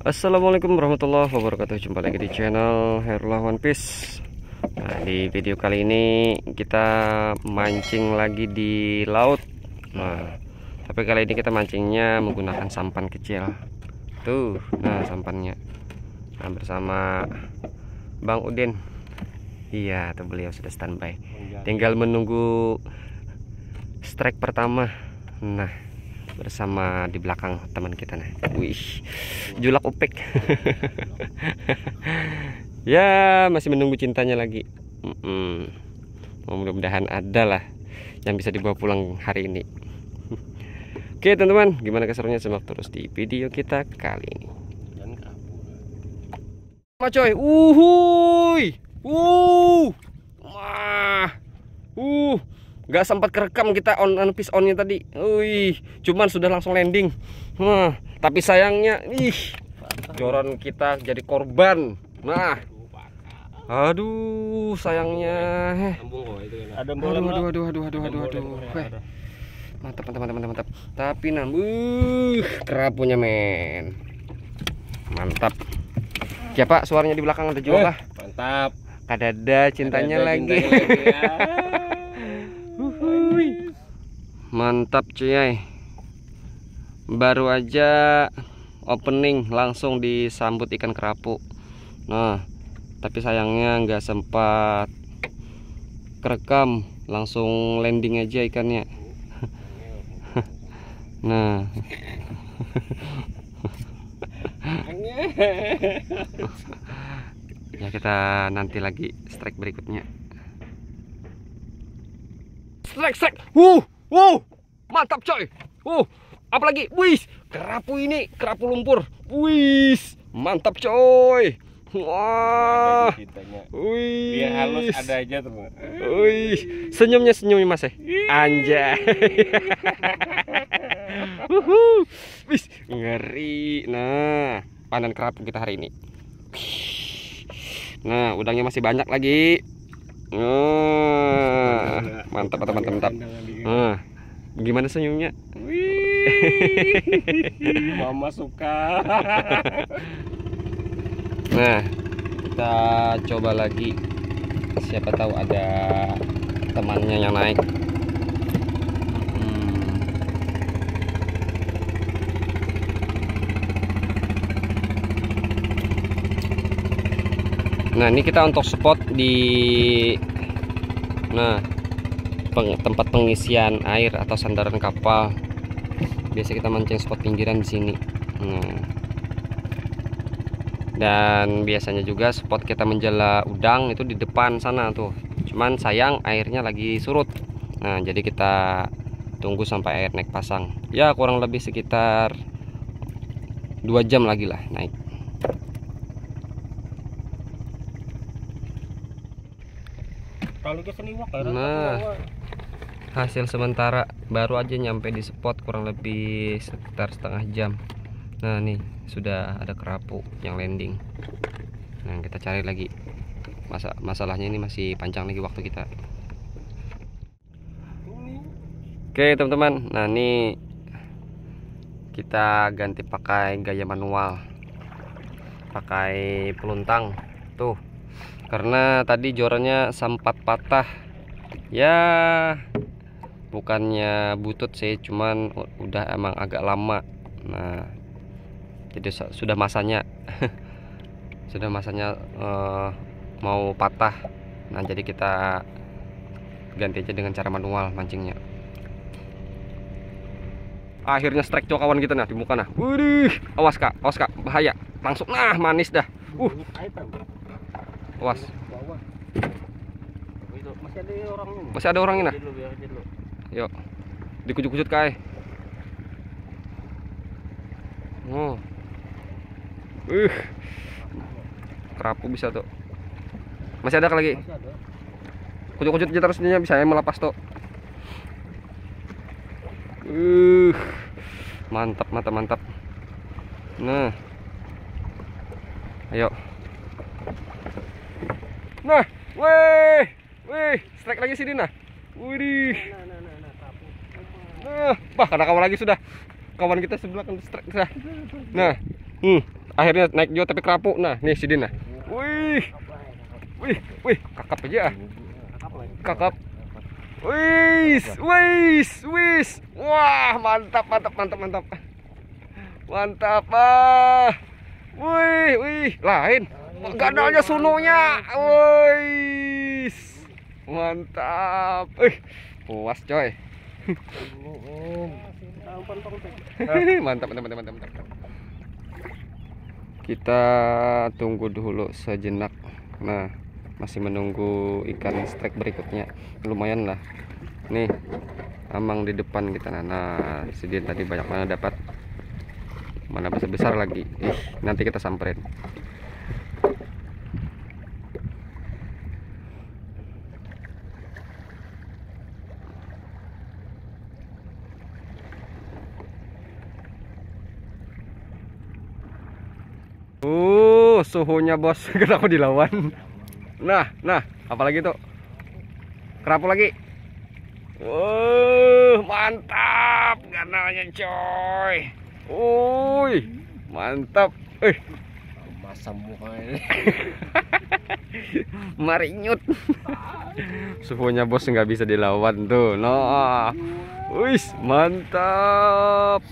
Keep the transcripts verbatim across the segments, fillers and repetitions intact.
Assalamualaikum warahmatullahi wabarakatuh. Jumpa lagi di channel Herlah One Piece. Nah, di video kali ini kita mancing lagi di laut. Nah, tapi kali ini kita mancingnya menggunakan sampan kecil. Tuh, nah sampannya. Nah, bersama Bang Udin. Iya, tuh beliau sudah standby. Tinggal menunggu strike pertama. Nah, bersama di belakang teman kita nih. Wih, julak upek. Ya, masih menunggu cintanya lagi. Mm -mm. Mudah-mudahan ada lah yang bisa dibawa pulang hari ini. Oke teman-teman, gimana keseruannya, simak terus di video kita kali ini. Ma coy, uhuy, uh, wah, uh. Gak sempat kerekam kita on on piece onnya tadi. Wih, cuman sudah langsung landing. Nah, tapi sayangnya, ih, joran kita jadi korban. Nah, aduh, sayangnya. Aduh, aduh, aduh, aduh, aduh, aduh, aduh, aduh. Mantap, mantap, mantap, mantap. Tapi nambuh, kerapunya men. Mantap. Ya Pak, suaranya di belakang ada juga. Mantap. Kadada cintanya Kadada lagi. cintanya lagi ya. Mantap cuy, baru aja opening langsung disambut ikan kerapu. Nah, tapi sayangnya nggak sempat kerekam, langsung landing aja ikannya. Nah, ya kita nanti lagi strike berikutnya. Strike, strike, wuh, wuh, mantap coy, wuh, apalagi, wih, kerapu ini, kerapu lumpur, wih, mantap coy, wah, wih, Dia halus ada aja teman. Wih, senyumnya senyumnya mas eh, anjay, wih, ngeri, nah, panen kerapu kita hari ini, nah, udangnya masih banyak lagi. Oh, mantap, mantap, mantap, mantap. Nah, gimana senyumnya? Wih, mama suka. Nah, kita coba lagi. Siapa tahu ada temannya yang naik. Hmm. Nah, ini kita untuk spot di nah peng, tempat pengisian air atau sandaran kapal. Biasa kita mancing spot pinggiran di sini. Nah, dan biasanya juga spot kita menjala udang itu di depan sana tuh. Cuman sayang airnya lagi surut. Nah, jadi kita tunggu sampai air naik pasang. Ya kurang lebih sekitar dua jam lagi lah naik. Nah, hasil sementara baru aja nyampe di spot kurang lebih sekitar setengah jam. Nah, nih sudah ada kerapu yang landing. Nah, kita cari lagi. Masa masalahnya ini masih panjang lagi waktu kita. Oke teman-teman, nah ini kita ganti pakai gaya manual, pakai peluntang tuh. Karena tadi jorannya sempat patah. Ya, bukannya butut sih, cuman udah emang agak lama. Nah, jadi sudah masanya sudah masanya uh, mau patah. Nah, jadi kita ganti aja dengan cara manual mancingnya. Akhirnya strike cok kawan kita nah di muka nah. Wih, awas kak, awas kak, bahaya. Langsung nah manis dah. Uh. Awas. Masih ada orangnya. Masih ada orangnya nah. Yuk. Dikucut-kucut kai. Oh. Uh. Kerapu bisa tuh. Masih ada lagi. Kucut-kucut aja terus dia bisa ya melepas tuh. Uh. Mantap, mantap, mantap. Nah. Ayo. Nah, weh, weh, strike lagi sini nah. Widih. Nah, bah, karena kawan lagi sudah. Kawan kita sebelah kan strike sudah. Nah, hmm, akhirnya naik juga tapi kerapu. Nah, nih si Din nah. Wih. Wih, wih, kakap aja ah. Kakap. Wih, wih, wih. Wah, mantap, mantap, mantap, mantap. Mantap ah. Wih, wih, lain. Gandalnya sunonya. Wih. Mantap. Eh, puas coy. Mantap, mantap, mantap, mantap, mantap. Kita tunggu dulu sejenak. Nah, masih menunggu ikan strike berikutnya. Lumayan lah. Nih, amang di depan kita. Nah, si Din tadi banyak mana dapat. Mana besar-besar lagi. Ih, nanti kita samperin. Uh, suhunya bos, kenapa dilawan? Nah, nah, apalagi tuh? Kerapu lagi. Uh, mantap, ganalnya coy. Uy, mantap. Eh, Masam mukanya. Marinyut. Suhunya bos nggak bisa dilawan tuh. Nah, wis mantap.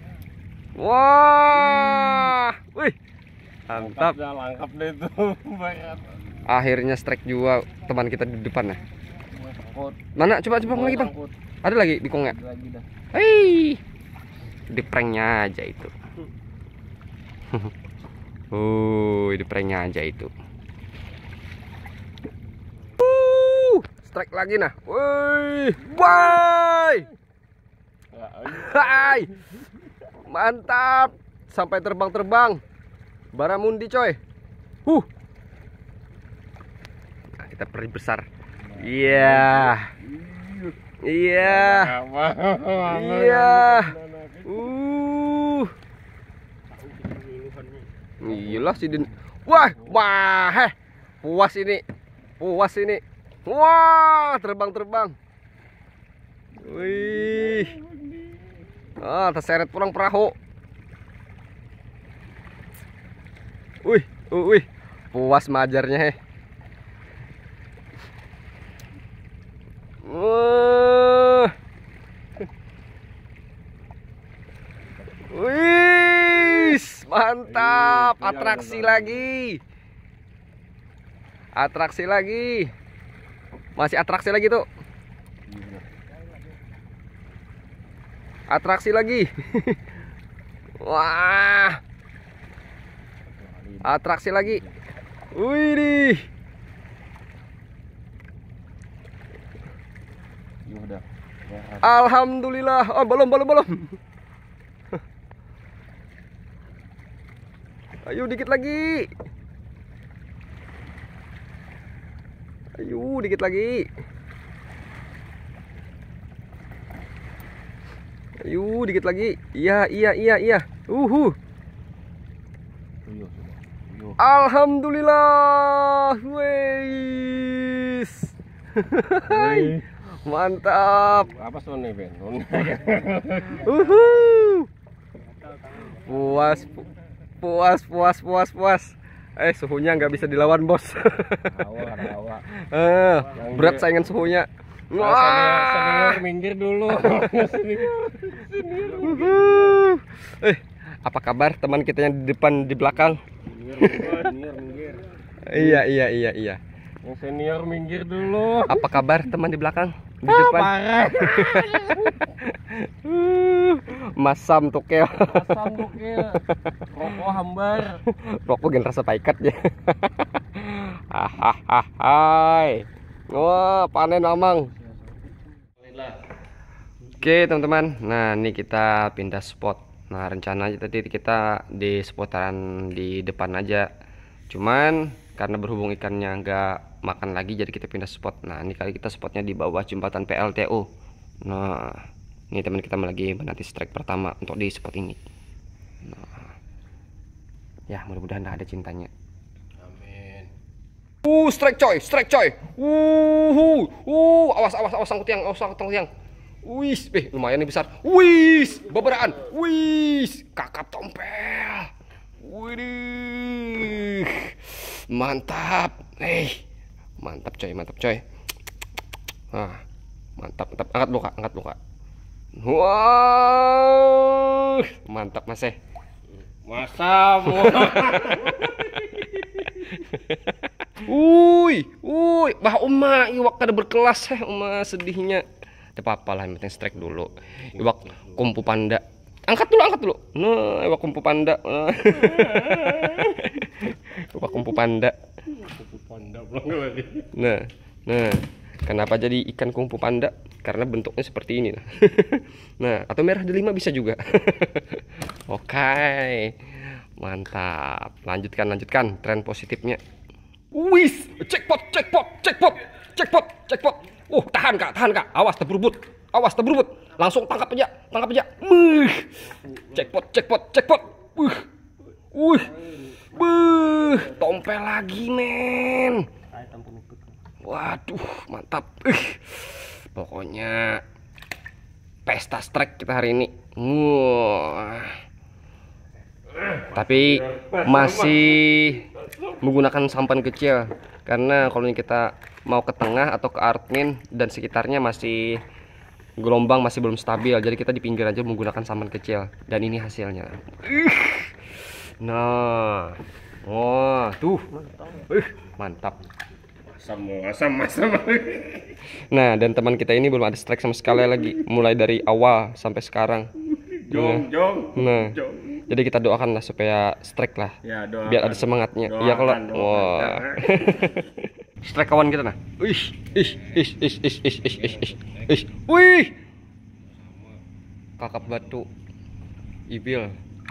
Wah, wih. Mantap. Langkap deh itu. Akhirnya strike juga teman kita di depan nah. Mana coba coba lagi bang. Ada lagi di kongnya. Hei. Di pranknya aja itu. Uh, di pranknya aja itu. Uh, strike lagi nah. Woi, woi. Hai. Mantap. Sampai terbang-terbang. Baramundi coy. Huh. Nah, kita perih besar. Iya. Iya. Iya. Uh. Iyalah si Din. Wah, wah, heh. Puas ini. Puas ini. Wah, terbang-terbang. Wih. Ah, terseret pulang perahu. Wih, uh, wih, puas majarnya heh. Wah. Wih, mantap, atraksi lagi. Atraksi lagi. Masih atraksi lagi tuh. Atraksi lagi. Wah. Atraksi lagi. Wih. Alhamdulillah. Oh, belum belum belum. Ayo dikit lagi. Ayo dikit lagi. Ayo dikit lagi. Iya iya iya iya. Uhu. Alhamdulillah. Wis. Mantap. Apa soalnya Ben? Uhu. Puas, puas, puas, puas, puas. Eh, suhunya nggak bisa dilawan bos. Awak, awak. Eh, berat saingan suhunya. Wah, senior minggir dulu. Uhuh. Eh, apa kabar teman kita yang di depan di belakang? Minggir, minggir. Iya, iya, iya, iya. Yang senior minggir dulu. Apa kabar teman di belakang? Di Ah, depan. parah. Masam tukel. Asam bukil. Rokok hambar. Rokok gen rasa paikat ya. Hai. Wah, panen amang. Oke, teman-teman. Nah, ini kita pindah spot. Nah, rencananya tadi kita di seputaran di depan aja. Cuman karena berhubung ikannya nggak makan lagi, jadi kita pindah spot. Nah, ini kali kita spotnya di bawah jembatan P L T U. Nah, ini teman kita lagi menanti strike pertama untuk di spot ini. Nah, ya mudah-mudahan ada cintanya. Amin. Uh, strike coy, strike coy. Uh, uh, awas, awas, awas sangkut tiang, awas sangkut tiang. Wis, eh lumayan nih besar. Wis, beberaan. Wis, kakap tompel. Widih, mantap. Eh, mantap coy, mantap coy. Ah, mantap, mantap. Angkat lu kak, angkat lu kak. Wow, mantap mas eh. Masa mau. Wuih, wuih, bah uma iwak kada berkelas eh uma sedihnya. Tidak apa-apa lah, yang penting strike dulu. Iwak kumpu panda. Angkat dulu, angkat dulu. Nah, iwak kumpu panda. Iwak kumpu panda. Panda pulang lagi. Nah, nah, kenapa jadi ikan kumpu panda? Karena bentuknya seperti ini. Nah, nah atau merah delima bisa juga. Oke, mantap. Lanjutkan, lanjutkan. Tren positifnya. Wis, jackpot, jackpot, jackpot, jackpot, jackpot. Uh, tahan kak, tahan kak. Awas terberubut, awas terberubut. Langsung tangkap aja, tangkap aja. Buh, jackpot, jackpot, jackpot. Buh, buh, buh. Tompel lagi men. Waduh, mantap. Uh, pokoknya pesta strike kita hari ini. Wah. Tapi masih menggunakan sampan kecil karena kalau kita mau ke tengah atau ke Artmin dan sekitarnya masih gelombang masih belum stabil, jadi kita di pinggir aja menggunakan sampan kecil dan ini hasilnya. Nah, wah tuh, mantap. Asam, asam, asam. Nah, dan teman kita ini belum ada strike sama sekali lagi, mulai dari awal sampai sekarang. Jong, jong, Nah, jong. jadi kita doakan lah supaya strike lah, Ya, doakan. biar ada semangatnya. Iya kalau, wah, strike kawan kita nah. Wih, ih, ih, ih, ih, ih, ih, ih, ih, ih, wih, kakap batu, ibil.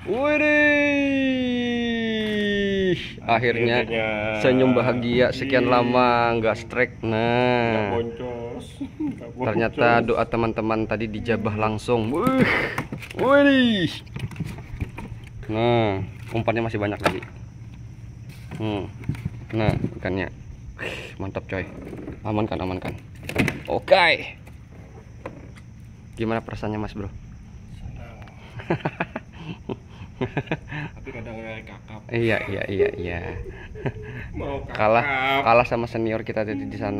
Widih, akhirnya senyum bahagia sekian lama nggak strike. Nah, ternyata doa teman-teman tadi dijabah langsung. Wih, widih. Nah, umpannya masih banyak lagi. Hmm. Nah, ikannya mantap coy. Amankan, amankan. Oke. Gimana perasaannya Mas Bro? Tapi kadang kakap. Iya, iya, iya, iya. Mau kakap. Kalah, kalah sama senior kita tadi di sana.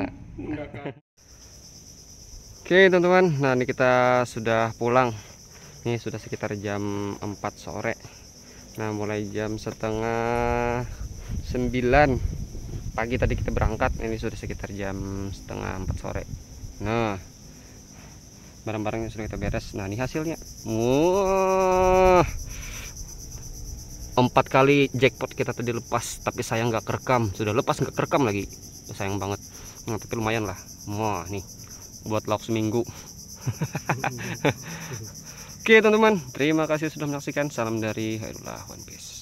Oke teman-teman, nah ini kita sudah pulang. Ini sudah sekitar jam empat sore. Nah mulai jam setengah sembilan pagi tadi kita berangkat. Ini sudah sekitar jam setengah empat sore. Nah barang-barangnya sudah kita beres. Nah ini hasilnya. Wah, empat kali jackpot kita tadi lepas, tapi sayang nggak kerekam. Sudah lepas nggak kerekam lagi, sayang banget. Nah tapi lumayan lah. Wah nih buat lauk seminggu. Oke teman-teman, terima kasih sudah menyaksikan. Salam dari Hairullah One Piece.